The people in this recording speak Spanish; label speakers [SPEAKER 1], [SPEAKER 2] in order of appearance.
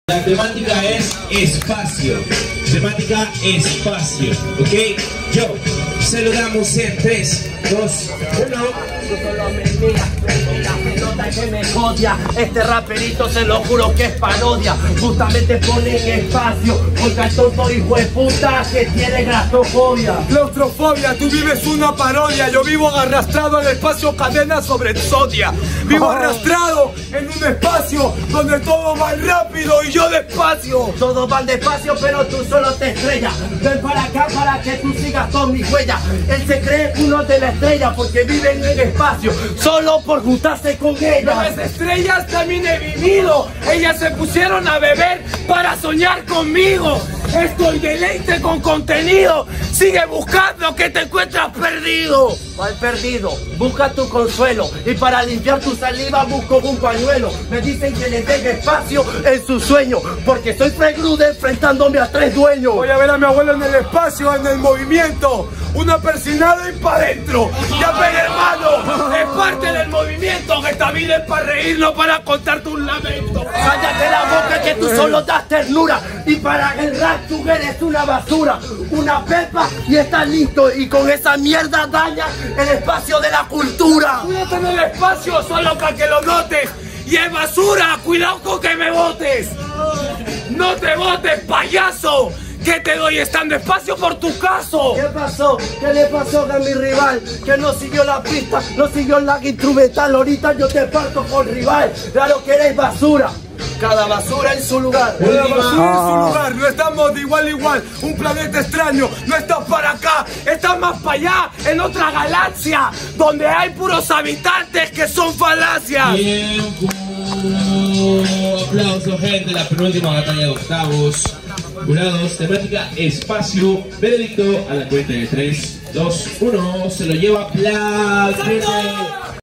[SPEAKER 1] La temática es espacio. Temática espacio. ¿Ok? Yo. Saludamos en 3, 2, 1.
[SPEAKER 2] Se nota que me odia. Este raperito se lo juro que es parodia. Justamente pone en espacio porque el tonto hijo de puta que tiene claustrofobia.
[SPEAKER 3] Claustrofobia, tú vives una parodia. Yo vivo arrastrado al espacio, cadena sobre Exodia. Vivo arrastrado en un espacio donde todo va rápido y yo despacio.
[SPEAKER 2] Todos van despacio pero tú solo te estrellas. Ven para acá para que tú sigas con mi huella. Él se cree uno de la estrella porque viven en espacio solo por juntarse con ella.
[SPEAKER 3] Las estrellas también he vivido. Ellas se pusieron a beber para soñar conmigo. Estoy deleite con contenido. Sigue buscando que te encuentras perdido.
[SPEAKER 2] ¿Cuál perdido? Busca tu consuelo. Y para limpiar tu saliva busco un pañuelo. Me dicen que les deje espacio en su sueño porque soy Fred Grude enfrentándome a 3 dueños.
[SPEAKER 3] Voy a ver a mi abuelo en el espacio, en el movimiento. Una persinada y pa' dentro. Ya ven, hermano, es parte del movimiento. Que esta vida es para reírnos, para contarte un lamento.
[SPEAKER 2] Cállate la boca que tú solo das ternura. Y para el rap tú eres una basura, una pepa y estás listo. Y con esa mierda dañas el espacio de la cultura.
[SPEAKER 3] Cuídate en el espacio, solo para que lo notes. Y es basura, cuidado con que me botes. No te botes, payaso. ¿Qué te doy estando espacio por tu caso?
[SPEAKER 2] ¿Qué pasó? ¿Qué le pasó a mi rival? Que no siguió la pista, no siguió la instrumental. Ahorita yo te parto con rival. Claro que eres basura. Cada basura en su lugar.
[SPEAKER 3] Cada basura en su lugar. No estamos de igual a igual. Un planeta extraño. No estás para acá. Estás más para allá. En otra galaxia. Donde hay puros habitantes que son falacias.
[SPEAKER 1] Tiempo. Aplausos, gente. La penúltima batalla de octavos. Jurados, temática espacio. Veredicto a la cuenta de 3, 2, 1. Se lo lleva Black.